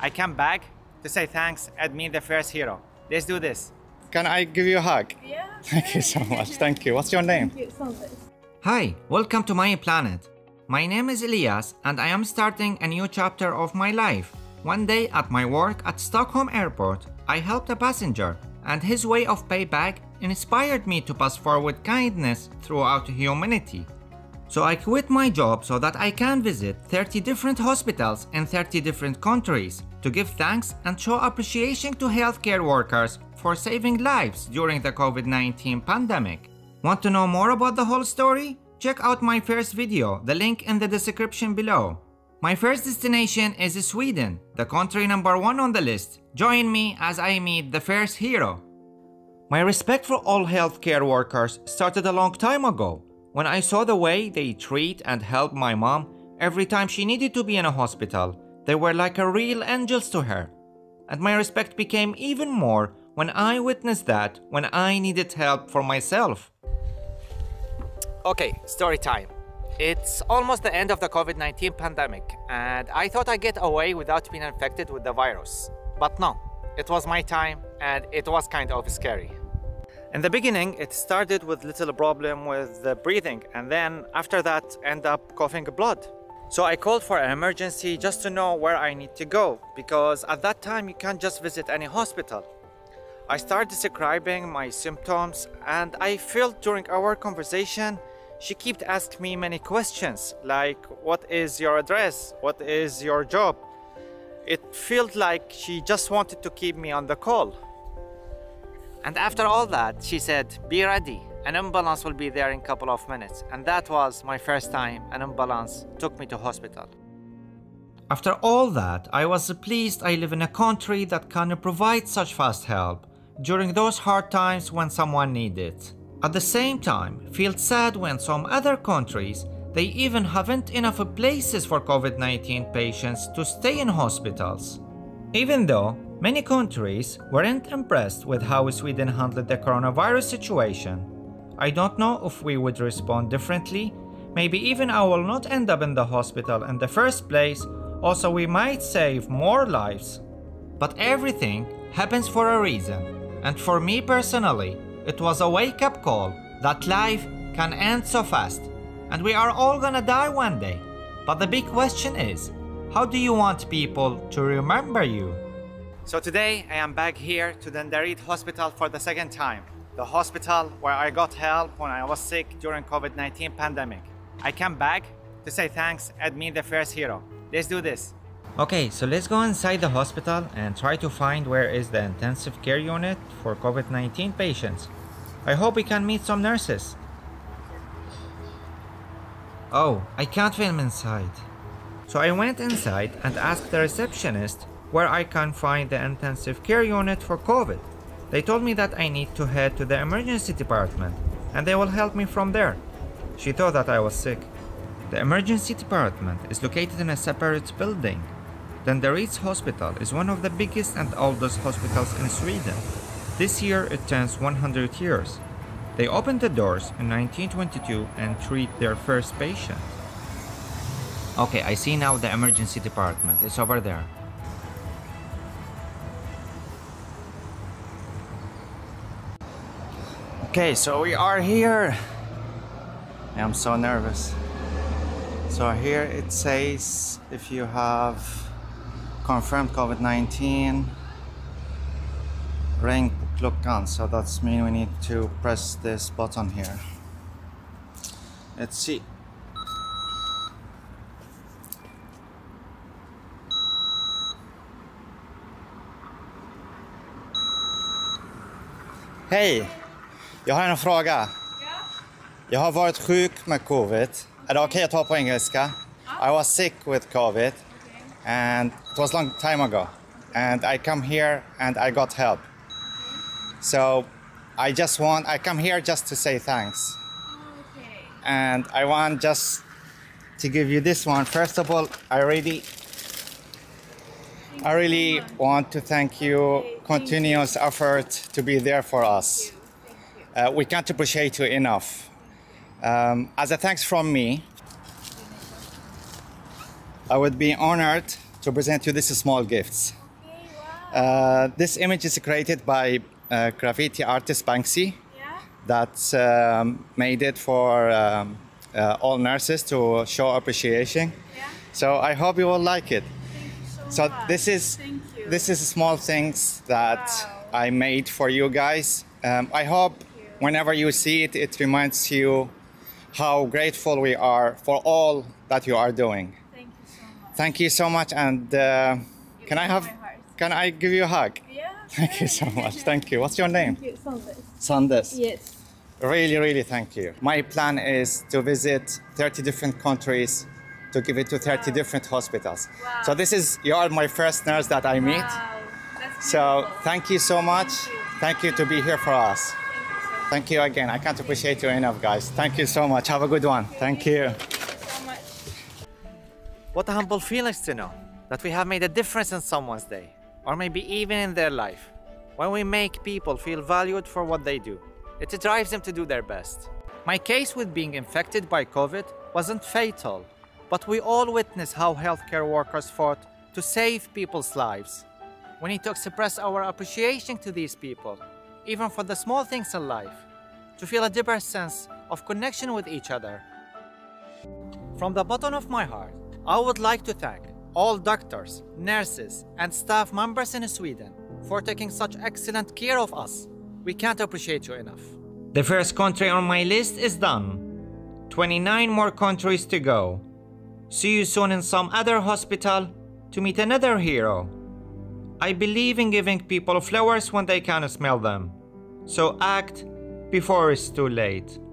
I came back to say thanks and meet the first hero. Let's do this. Can I give you a hug? Yeah. Thank you so much. Thank you. What's your name? Thank you, Sundas. Hi, welcome to my planet. My name is Elias and I am starting a new chapter of my life. One day at my work at Stockholm airport, I helped a passenger and his way of payback inspired me to pass forward kindness throughout humanity. So I quit my job so that I can visit 30 different hospitals in 30 different countries to give thanks and show appreciation to healthcare workers for saving lives during the COVID-19 pandemic. Want to know more about the whole story? Check out my first video, the link in the description below. My first destination is Sweden, the country number 1 on the list. Join me as I meet the first hero. My respect for all healthcare workers started a long time ago, when I saw the way they treat and help my mom every time she needed to be in a hospital. They were like a real angels to her. And my respect became even more when I witnessed that when I needed help for myself. Okay, story time. It's almost the end of the COVID-19 pandemic and I thought I'd get away without being infected with the virus. But no, it was my time and it was kind of scary. In the beginning, it started with little problem with the breathing and then after that end up coughing blood. So I called for an emergency just to know where I need to go because at that time you can't just visit any hospital. I started describing my symptoms and I felt during our conversation she kept asking me many questions like what is your address, what is your job. It felt like she just wanted to keep me on the call. And after all that, she said, be ready, an ambulance will be there in a couple of minutes. And that was my first time an ambulance took me to hospital. After all that, I was pleased I live in a country that can provide such fast help during those hard times when someone needs it. At the same time, feel sad when some other countries, they even haven't enough places for COVID-19 patients to stay in hospitals. Even though many countries weren't impressed with how Sweden handled the coronavirus situation, I don't know if we would respond differently. Maybe even I will not end up in the hospital in the first place. Also, we might save more lives. But everything happens for a reason. And for me personally, it was a wake-up call that life can end so fast. And we are all gonna die one day. But the big question is, how do you want people to remember you? So today I am back here to Danderyd hospital for the second time. The hospital where I got help when I was sick during COVID-19 pandemic. I came back to say thanks and meet the first hero. Let's do this. Okay, so let's go inside the hospital and try to find where is the intensive care unit for COVID-19 patients. I hope we can meet some nurses. Oh, I can't film inside. So I went inside and asked the receptionist where I can find the intensive care unit for COVID. They told me that I need to head to the emergency department and they will help me from there. She thought that I was sick. The emergency department is located in a separate building. Danderyd Hospital is one of the biggest and oldest hospitals in Sweden. This year it turns 100 years. They opened the doors in 1922 and treat their first patient. Okay, I see now the emergency department. It's over there. Okay, so we are here. I'm so nervous. So here it says if you have confirmed COVID-19, ring klockan. So that's mean we need to press this button here. Let's see. Hej! Jag har en fråga. Jag har varit sjuk med covid. Är det okej att ta på engelska? I was sick with covid and it was a long time ago. And I come here and I got help. So I come here just to say thanks. And I want just to give you this one. First of all, I really want to thank you. Continuous effort to be there for us. We can't appreciate you enough. As a thanks from me, I would be honored to present you these small gifts. This image is created by graffiti artist Banksy. That's made it for all nurses to show appreciation. So I hope you will like it. So this is small things that I made for you guys. I hope whenever you see it, it reminds you how grateful we are for all that you are doing. Thank you so much. And can I give you a hug? Yeah. Thank you so much. Thank you. What's your name? Thank you, Sundas. Sundas. Yes. Really thank you. My plan is to visit 30 different countries, to give it to 30 different hospitals. Wow. So you are my first nurse that I meet. Wow. That's So beautiful. thank you so much. Thank you to be here for us. Thank you so Thank you again. I can't appreciate you enough, guys. Thank you so much. Have a good one. Thank you. much. What a humble feeling to know that we have made a difference in someone's day, or maybe even in their life. When we make people feel valued for what they do, it drives them to do their best. My case with being infected by COVID wasn't fatal, but we all witnessed how healthcare workers fought to save people's lives. We need to express our appreciation to these people, even for the small things in life, to feel a deeper sense of connection with each other. From the bottom of my heart, I would like to thank all doctors, nurses, and staff members in Sweden for taking such excellent care of us. We can't appreciate you enough. The first country on my list is done. 29 more countries to go. See you soon in some other hospital to meet another hero. I believe in giving people flowers when they can smell them. So act before it's too late.